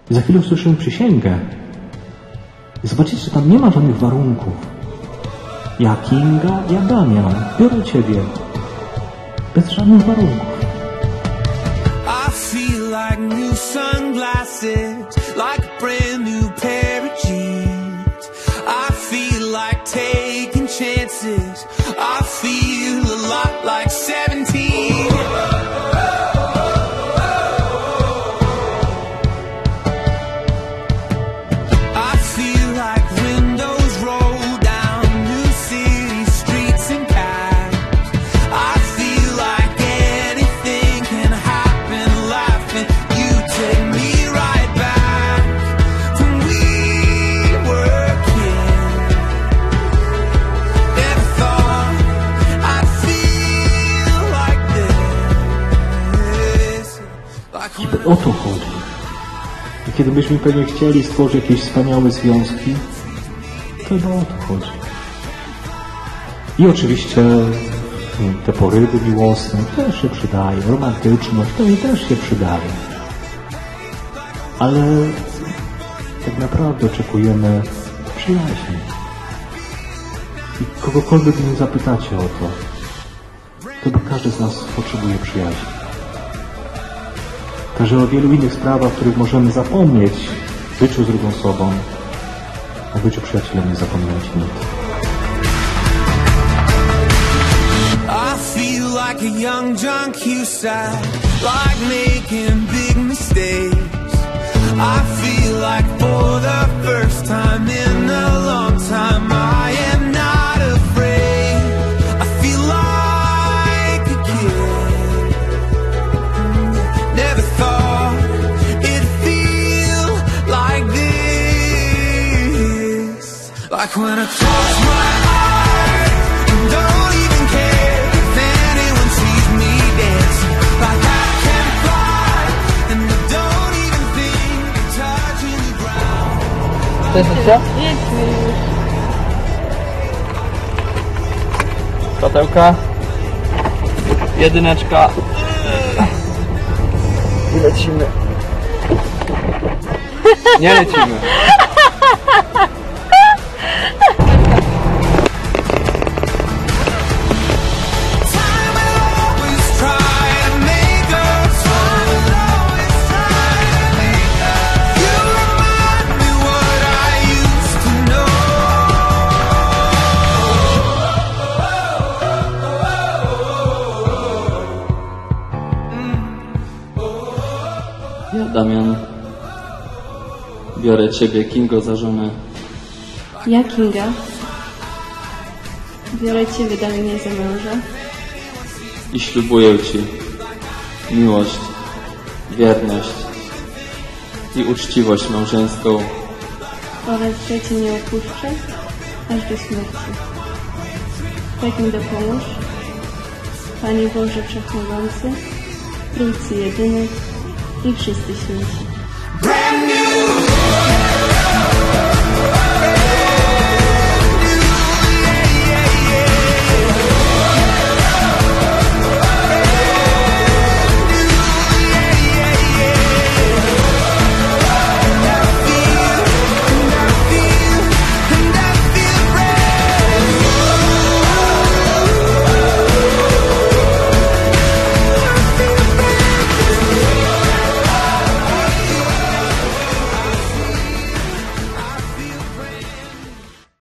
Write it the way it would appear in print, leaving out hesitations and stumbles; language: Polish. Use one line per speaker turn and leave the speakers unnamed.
I za chwilę usłyszymy przysięgę. I zobaczycie, że tam nie ma żadnych warunków. Ja Kinga, ja Damian, biorę Ciebie. Bez żadnych warunków.
I feel like new sunglasses, like a brand new pair of jeans. I feel like taking chances. I feel a lot like 17.
O to chodzi. I kiedy byśmy pewnie chcieli stworzyć jakieś wspaniałe związki, to chyba o to chodzi. I oczywiście te porywy miłosne też się przydaje, romantyczność też się przydaje. Ale tak naprawdę oczekujemy przyjaźni. I kogokolwiek nie zapytacie o to, to bo każdy z nas potrzebuje przyjaźni. Także o wielu innych sprawach, o których możemy zapomnieć w byciu z drugą osobą, o byciu przyjacielem nie zapominajcie nigdy.
I feel like a young John Cusack, like making big mistakes. I feel like for the first time in a long time I am not afraid. I feel like a kid. Never thought it'd feel like this. Like when I close my eyes and don't even care if anyone sees me dancing. Like I can fly and I don't even think of touching the ground.
Jesteście?
Jedźmy już.
Światełka. Jedyneczka. I lecimy. Nie lecimy.
Time will always try to make us fall. You remind me what I used to know.
Ja, Damian, biorę Ciebie, Kingo, za żonę.
Ja Kinga. Biorę Ciebie, Damianie, za męża.
I ślubuję Ci miłość, wierność i uczciwość małżeńską.
Oraz że Cię nie opuszczę, aż do śmierci. Tak mi dopomóż, Panie Boże Wszechmogący, Trójcy Jedyny i wszyscy święci.
Brand new.